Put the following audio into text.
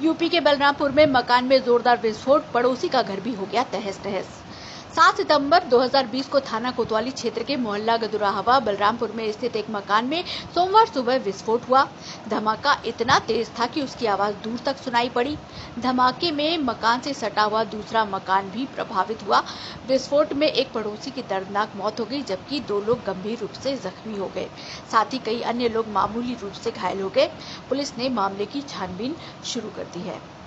UP के बलरामपुर में मकान में जोरदार विस्फोट, पड़ोसी का घर भी हो गया तहस नहस। 7 सितंबर 2020 को थाना कोतवाली क्षेत्र के मोहल्ला गदुराहवा बलरामपुर में स्थित एक मकान में सोमवार सुबह विस्फोट हुआ। धमाका इतना तेज था कि उसकी आवाज दूर तक सुनाई पड़ी। धमाके में मकान से सटा हुआ दूसरा मकान भी प्रभावित हुआ। विस्फोट में एक पड़ोसी की दर्दनाक मौत हो गई, जबकि 2 लोग गंभीर रूप से जख्मी हो गए। साथ ही कई अन्य लोग मामूली रूप से घायल हो गए। पुलिस ने मामले की छानबीन शुरू कर दी है।